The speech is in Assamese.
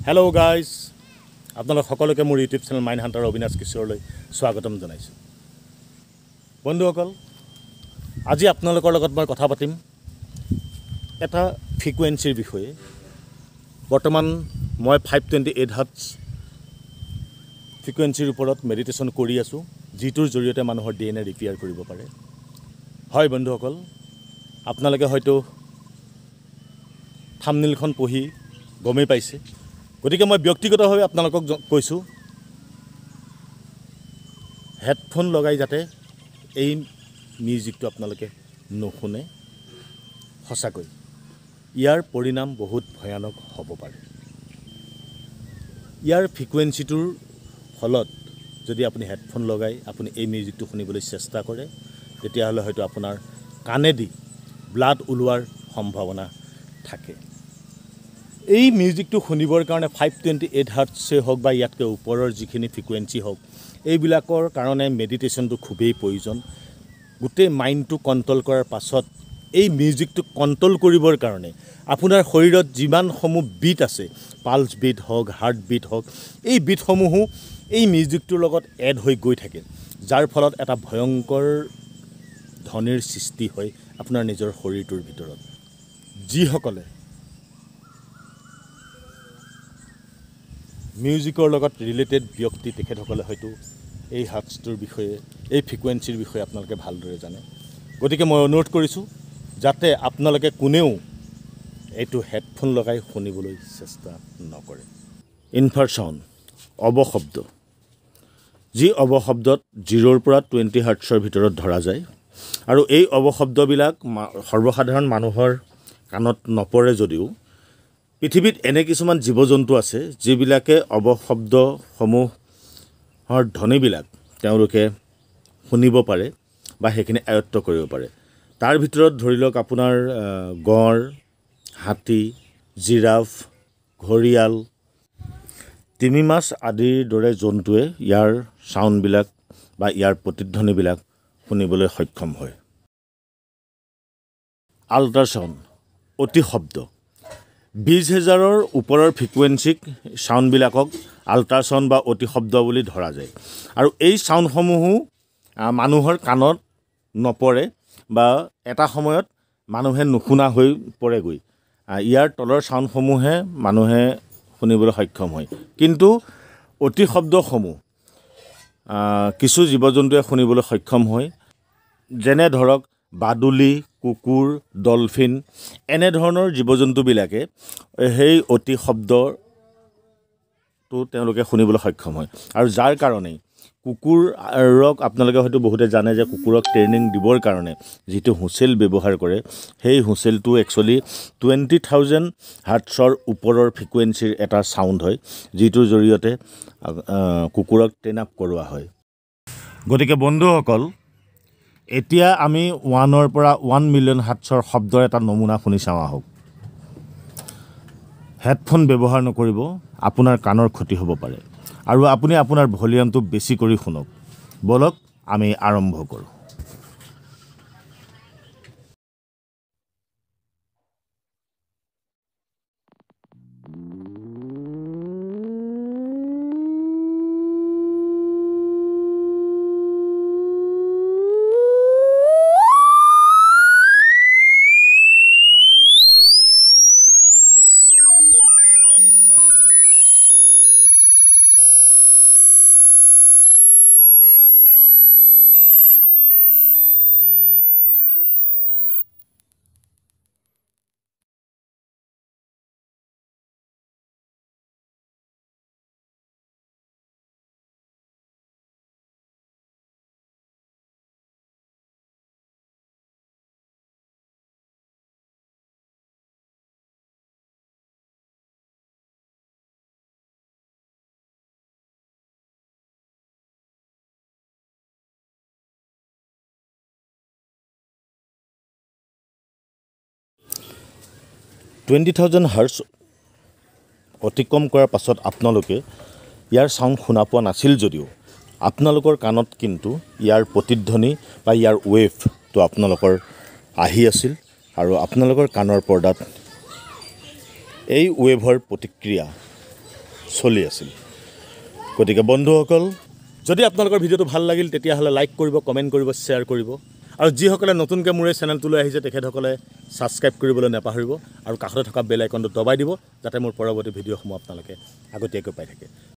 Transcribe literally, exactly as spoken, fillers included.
হেল্ল' গাইজ, আপোনালোক সকলোকে মোৰ YouTube channel Mind Hunter Abinash কিশোৰলৈ স্বাগতম জনাইছোঁ। বন্ধুসকল, আজি আপোনালোকৰ লগত মই কথা পাতিম এটা ফ্ৰিকুৱেঞ্চিৰ বিষয়ে। বৰ্তমান মই ফাইভ টুৱেণ্টি এইট হাৰ্টছ ফ্ৰিকুৱেঞ্চিৰ ওপৰত মেডিটেশ্যন কৰি আছোঁ, যিটোৰ জৰিয়তে মানুহৰ ডি এন এ ৰিপেয়াৰ কৰিব পাৰে। হয় বন্ধুসকল, আপোনালোকে হয়তো থাম্বনেইলখন পঢ়ি গমেই পাইছে। গতিকে মই ব্যক্তিগতভাৱে আপোনালোকক কৈছোঁ, হেডফোন লগাই যাতে এই মিউজিকটো আপোনালোকে নুশুনে। সঁচাকৈ ইয়াৰ পৰিণাম বহুত ভয়ানক হ'ব পাৰে। ইয়াৰ ফ্ৰিকুৱেঞ্চিটোৰ ফলত যদি আপুনি হেডফোন লগাই আপুনি এই মিউজিকটো শুনিবলৈ চেষ্টা কৰে, তেতিয়াহ'লে হয়তো আপোনাৰ কাণেদি ব্লাড ওলোৱাৰ সম্ভাৱনা থাকে। এই মিউজিকটো শুনিবৰ কাৰণে ফাইভ টুৱেণ্টি এইট হাৰ্টছেই হওক বা ইয়াতকৈ ওপৰৰ যিখিনি ফ্ৰিকুৱেঞ্চি হওক, এইবিলাকৰ কাৰণে মেডিটেশ্যনটো খুবেই প্ৰয়োজন। গোটেই মাইণ্ডটো কণ্ট্ৰল কৰাৰ পাছত এই মিউজিকটো কণ্ট্ৰল কৰিবৰ কাৰণে আপোনাৰ শৰীৰত যিমানসমূহ বিট আছে, পালছ বিট হওক, হাৰ্ট বিট হওক, এই বিটসমূহো এই মিউজিকটোৰ লগত এড হৈ গৈ থাকে, যাৰ ফলত এটা ভয়ংকৰ ধ্বনিৰ সৃষ্টি হয় আপোনাৰ নিজৰ শৰীৰটোৰ ভিতৰত। যিসকলে মিউজিকৰ লগত ৰিলেটেড ব্যক্তি, তেখেতসকলে হয়তো এই হাৰ্টছটোৰ বিষয়ে, এই ফ্ৰিকুৱেঞ্চিৰ বিষয়ে আপোনালোকে ভালদৰে জানে। গতিকে মই অনুৰোধ কৰিছোঁ যাতে আপোনালোকে কোনেও এইটো হেডফোন লগাই শুনিবলৈ চেষ্টা নকৰে। ইনফ্ৰাচাউণ্ড, অৱশব্দ, যি অৱশব্দত জিৰ'ৰ পৰা টুৱেণ্টি হাৰ্টছৰ ভিতৰত ধৰা যায়, আৰু এই অৱশব্দবিলাক সৰ্বসাধাৰণ মানুহৰ কাণত নপৰে যদিও পৃথিৱীত এনে কিছুমান জীৱ জন্তু আছে যিবিলাকে অৱশব্দসমূহৰ ধ্বনিবিলাক তেওঁলোকে শুনিব পাৰে বা সেইখিনি আয়ত্ব কৰিব পাৰে। তাৰ ভিতৰত ধৰি লওক আপোনাৰ গঁড়, হাতী, জিৰাফ, ঘৰিয়াল, তিমি মাছ আদিৰ দৰে জন্তুৱে ইয়াৰ চাউণ্ডবিলাক বা ইয়াৰ প্ৰতিধ্বনিবিলাক শুনিবলৈ সক্ষম হয়। আল্ট্ৰাছাউণ্ড, অতি শব্দ, বিছ হেজাৰৰ ওপৰৰ ফ্ৰিকুৱেঞ্চিক চাউণ্ডবিলাকক আল্ট্ৰাছাউণ্ড বা অতি শব্দ বুলি ধৰা যায়। আৰু এই চাউণ্ডসমূহো মানুহৰ কাণত নপৰে বা এটা সময়ত মানুহে নুশুনা হৈ পৰেগৈ। ইয়াৰ তলৰ চাউণ্ডসমূহে মানুহে শুনিবলৈ সক্ষম হয়, কিন্তু অতি শব্দসমূহ কিছু জীৱ জন্তুৱে শুনিবলৈ সক্ষম হয়। যেনে ধৰক বাদুলি, কুকুৰ, ডলফিন, এনেধৰণৰ জীৱ জন্তুবিলাকে সেই অতি শব্দটো তেওঁলোকে শুনিবলৈ সক্ষম হয়। আৰু যাৰ কাৰণেই কুকুৰক আপোনালোকে হয়তো বহুতে জানে যে কুকুৰক ট্ৰেইনিং দিবৰ কাৰণে যিটো হুঁচেল ব্যৱহাৰ কৰে, সেই হুঁচেলটো একচুৱেলি টুৱেণ্টি থাউজেণ্ড হাৰ্টছৰ ওপৰৰ ফ্ৰিকুৱেঞ্চিৰ এটা চাউণ্ড হয়, যিটোৰ জৰিয়তে কুকুৰক ট্ৰেইন আপ কৰোৱা হয়। গতিকে বন্ধুসকল, এতিয়া আমি ওৱানৰ পৰা ওৱান মিলিয়ন হাৰ্টছৰ শব্দৰ এটা নমুনা শুনি চাওঁ আহক। হেডফোন ব্যৱহাৰ নকৰিব, আপোনাৰ কাণৰ ক্ষতি হ'ব পাৰে। আৰু আপুনি আপোনাৰ ভলিউমটো বেছি কৰি শুনক। বলক আমি আৰম্ভ কৰোঁ। টুৱেণ্টি থাউজেণ্ড হাৰ্টছ অতিক্ৰম কৰাৰ পাছত আপোনালোকে ইয়াৰ চাউণ্ড শুনা পোৱা নাছিল যদিও আপোনালোকৰ কাণত কিন্তু ইয়াৰ প্ৰতিধ্বনি বা ইয়াৰ ৱেভটো আপোনালোকৰ আহি আছিল, আৰু আপোনালোকৰ কাণৰ পৰ্দাত এই ৱেভৰ প্ৰতিক্ৰিয়া চলি আছিল গতিকে বন্ধুসকল যদি আপোনালোকৰ ভিডিঅ'টো ভাল লাগিল তেতিয়াহ'লে লাইক কৰিব কমেণ্ট কৰিব শ্বেয়াৰ কৰিব আৰু যিসকলে নতুনকৈ মোৰ এই চেনেলটোলৈ আহিছে তেখেতসকলে ছাবস্ক্ৰাইব কৰিবলৈ নাপাহৰিব আৰু কাষতে থকা বেল আইকনটো দবাই দিব যাতে মোৰ পৰৱৰ্তী ভিডিঅ'সমূহ আপোনালোকে আগতীয়াকৈ পাই থাকে